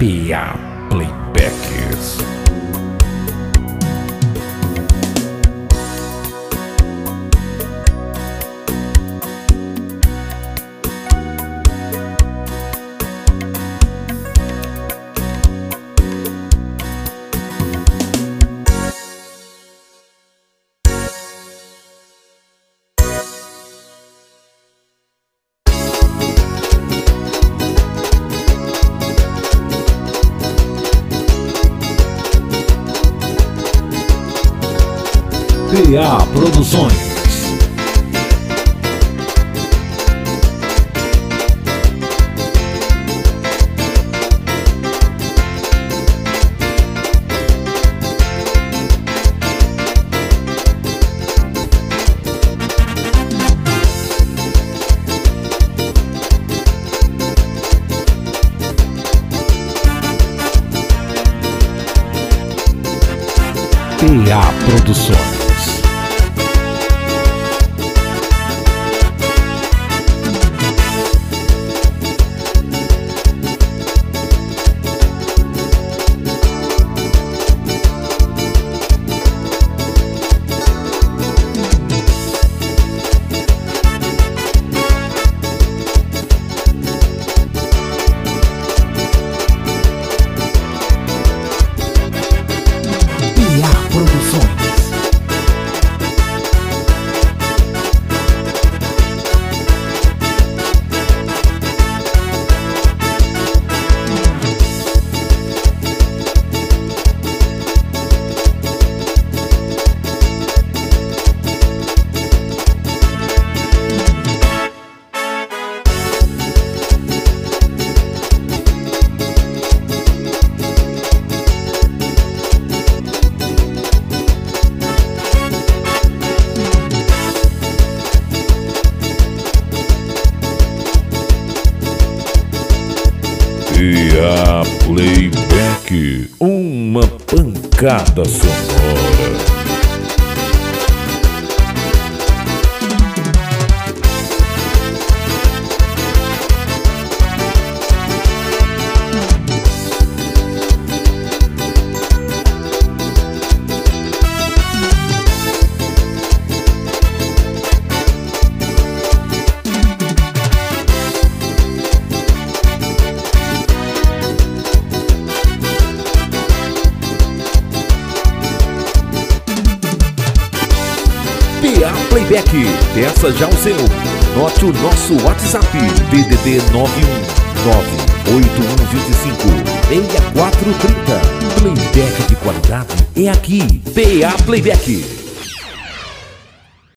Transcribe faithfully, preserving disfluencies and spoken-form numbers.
P A Playbacks. P A Produções. P A Produções. P A Playback, uma pancada sonora. P A Playback, peça já o seu. Note o nosso WhatsApp, D D D nove um nove oito um dois cinco seis quatro três zero. Playback de qualidade é aqui, P A Playback.